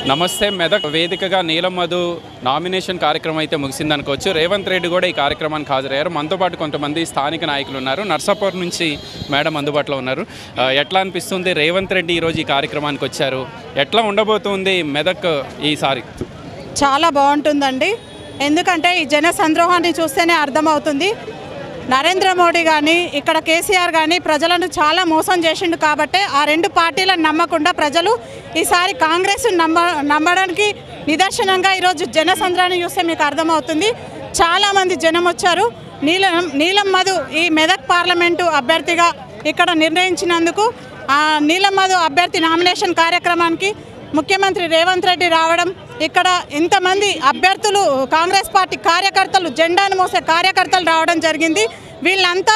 నమస్తే మెదక్ వేదికగా నీలం మధు నామినేషన్ కార్యక్రమం అయితే ముగిసిందనుకోవచ్చు. రేవంత్ రెడ్డి కూడా ఈ కార్యక్రమానికి హాజరయ్యారు. మనతో పాటు కొంతమంది స్థానిక నాయకులు ఉన్నారు. నర్సాపూర్ నుంచి మేడం అందుబాటులో ఉన్నారు. ఎట్లా అనిపిస్తుంది రేవంత్ రెడ్డి ఈరోజు ఈ కార్యక్రమానికి వచ్చారు? ఎట్లా ఉండబోతుంది మెదక్ ఈసారి? చాలా బాగుంటుందండి. ఎందుకంటే ఈ జన సంద్రోహాన్ని చూస్తేనే అర్థమవుతుంది. నరేంద్ర మోడీ కానీ ఇక్కడ కేసీఆర్ కానీ ప్రజలను చాలా మోసం చేసిండు. కాబట్టి ఆ రెండు పార్టీలను నమ్మకుండా ప్రజలు ఈసారి కాంగ్రెస్ నమ్మడానికి నిదర్శనంగా ఈరోజు జనసంద్రాన్ని చూస్తే మీకు అర్థమవుతుంది. చాలామంది జనం వచ్చారు. నీలం మధు ఈ మెదక్ పార్లమెంటు అభ్యర్థిగా ఇక్కడ నిర్ణయించినందుకు ఆ నీలం మధు అభ్యర్థి నామినేషన్ కార్యక్రమానికి ముఖ్యమంత్రి రేవంత్ రెడ్డి రావడం, ఇక్కడ ఇంతమంది అభ్యర్థులు కాంగ్రెస్ పార్టీ కార్యకర్తలు జెండాను మోసే కార్యకర్తలు రావడం జరిగింది. వీళ్ళంతా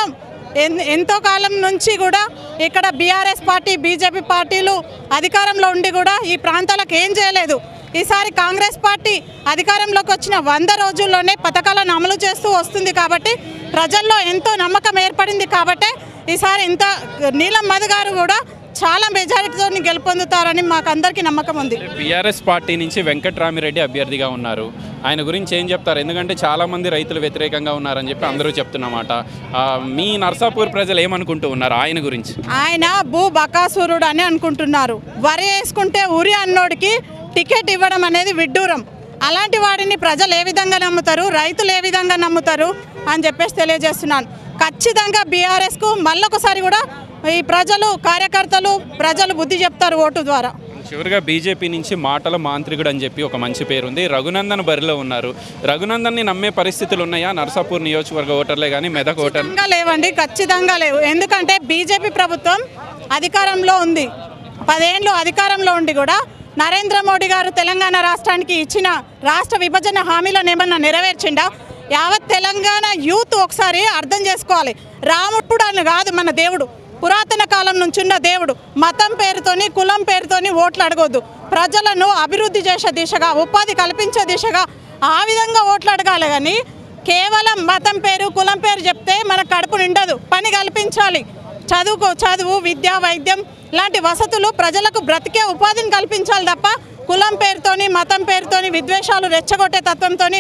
ఎంతో కాలం నుంచి కూడా ఇక్కడ బీఆర్ఎస్ పార్టీ బీజేపీ పార్టీలు అధికారంలో ఉండి కూడా ఈ ప్రాంతాలకు ఏం చేయలేదు. ఈసారి కాంగ్రెస్ పార్టీ అధికారంలోకి వచ్చిన 100 రోజుల్లోనే పథకాలను అమలు చేస్తూ వస్తుంది. కాబట్టి ప్రజల్లో ఎంతో నమ్మకం ఏర్పడింది. కాబట్టి ఈసారి ఇంత నీలం మధు గారు కూడా చాలా మెజారిటీతో గెలుపొందుతారని మాకు అందరికీ నమ్మకం ఉంది. బీఆర్ఎస్ పార్టీ నుంచి వెంకట్రామిరెడ్డి అభ్యర్థిగా ఉన్నారు. ఆయన గురించి ఏం చెప్తారు? ఎందుకంటే చాలామంది రైతులు వ్యతిరేకంగా ఉన్నారని చెప్పి అందరూ చెప్తున్నమాట. మీ నర్సాపూర్ ప్రజలు ఏమనుకుంటూ ఉన్నారు ఆయన గురించి? ఆయన భూ బకాసురుడు అని అనుకుంటున్నారు. వరి వేసుకుంటే ఉరి అన్నోడికి టికెట్ ఇవ్వడం అనేది విడ్డూరం. అలాంటి వాడిని ప్రజలు ఏ విధంగా నమ్ముతారు, రైతులు ఏ విధంగా నమ్ముతారు అని చెప్పేసి తెలియజేస్తున్నాను. ఖచ్చితంగా బీఆర్ఎస్కు మళ్ళొకసారి కూడా ఈ ప్రజలు కార్యకర్తలు ప్రజలు బుద్ధి చెప్తారు ఓటు ద్వారా. చివరిగా బీజేపీ నుంచి మాటల మాంత్రికుడు అని చెప్పి ఒక మంచి పేరుంది. రఘునందన్ బరిలో ఉన్నారు. రఘునందన్ని నమ్మే పరిస్థితులు ఉన్నాయా నర్సాపూర్ నియోజకవర్గ ఓటర్లే కానీ మెదక్ ఓటర్లు? లేవండి, ఖచ్చితంగా లేవు. ఎందుకంటే బీజేపీ ప్రభుత్వం అధికారంలో ఉంది. 10 ఏళ్ళు అధికారంలో ఉండి కూడా నరేంద్ర మోడీ గారు తెలంగాణ రాష్ట్రానికి ఇచ్చిన రాష్ట్ర విభజన హామీలను ఏమన్నా నెరవేర్చిండా? యావత్ తెలంగాణ యూత్ ఒకసారి అర్థం చేసుకోవాలి. రాముడు అని కాదు మన దేవుడు, పురాతన కాలం నుంచి ఉన్న దేవుడు. మతం పేరుతోని కులం పేరుతోని ఓట్లు అడగొద్దు. ప్రజలను అభివృద్ధి చేసే దిశగా ఉపాధి కల్పించే దిశగా ఆ విధంగా ఓట్లు అడగాలి. కానీ కేవలం మతం పేరు కులం పేరు చెప్తే మన కడుపు నిండదు. పని కల్పించాలి. చదువు విద్య వైద్యం లాంటి వసతులు ప్రజలకు బ్రతికే ఉపాధిని కల్పించాలి తప్ప కులం పేరుతోని మతం పేరుతోని విద్వేషాలు రెచ్చగొట్టే తత్వంతోని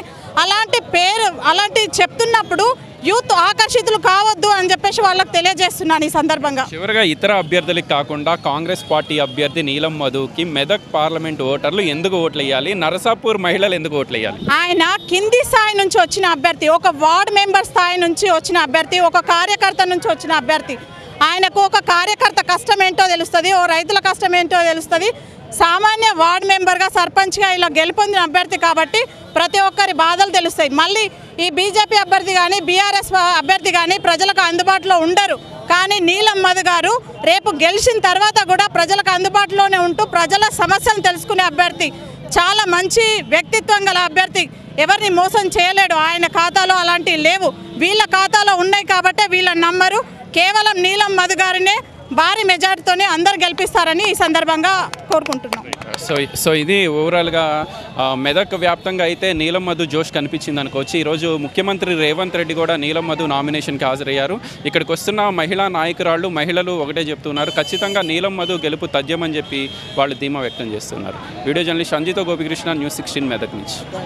అలాంటి చెప్తున్నప్పుడు యూత్ ఆకర్షితులు కావద్దు అని చెప్పేసి వాళ్ళకి తెలియజేస్తున్నాను ఈ సందర్భంగా. చివరిగా ఇతర అభ్యర్థులకు కాకుండా కాంగ్రెస్ పార్టీ అభ్యర్థి నీలం మధుకి మెదక్ పార్లమెంట్ ఓటర్లు ఎందుకు ఓట్లు వేయాలి? నరసాపూర్ మహిళలు ఎందుకు ఓట్లు వేయాలి? ఆయన కింది స్థాయి నుంచి వచ్చిన అభ్యర్థి, ఒక వార్డ్ మెంబర్ స్థాయి నుంచి వచ్చిన అభ్యర్థి, ఒక కార్యకర్త నుంచి వచ్చిన అభ్యర్థి. ఆయనకు ఒక కార్యకర్త కష్టం ఏంటో తెలుస్తుంది, ఓ రైతుల కష్టం ఏంటో తెలుస్తుంది. సామాన్య వార్డ్ మెంబర్గా సర్పంచ్గా ఇలా గెలుపొందిన అభ్యర్థి కాబట్టి ప్రతి ఒక్కరి బాధలు తెలుస్తాయి. మళ్ళీ ఈ బీజేపీ అభ్యర్థి కానీ బీఆర్ఎస్ అభ్యర్థి కానీ ప్రజలకు అందుబాటులో ఉండరు. కానీ నీలం మధు గారు రేపు గెలిచిన తర్వాత కూడా ప్రజలకు అందుబాటులోనే ఉంటూ ప్రజల సమస్యలను తెలుసుకునే అభ్యర్థి. చాలా మంచి వ్యక్తిత్వం గల అభ్యర్థి. ఎవరిని మోసం చేయలేడు. ఆయన ఖాతాలో అలాంటివి లేవు. వీళ్ళ ఖాతాలో ఉన్నాయి కాబట్టి వీళ్ళని నమ్మరు. కేవలం నీలం మధు గారినే భారీ మెజార్టీతోనే అందరు గెలిపిస్తారని ఈ సందర్భంగా కోరుకుంటున్నాం. సో ఇది ఓవరాల్గా మెదక్ వ్యాప్తంగా అయితే నీలం మధు జోష్ కనిపించింది అనుకోవచ్చు. ఈరోజు ముఖ్యమంత్రి రేవంత్ రెడ్డి కూడా నీలం మధు నామినేషన్కి హాజరయ్యారు. ఇక్కడికి వస్తున్న మహిళా నాయకురాళ్ళు మహిళలు ఒకటే చెప్తున్నారు, ఖచ్చితంగా నీలం మధు గెలుపు తథ్యమని చెప్పి వాళ్ళు ధీమా వ్యక్తం చేస్తున్నారు. వీడియో జర్నలిస్ట్ సంజితో గోపికృష్ణ, న్యూస్ 16 మెదక్ నుంచి.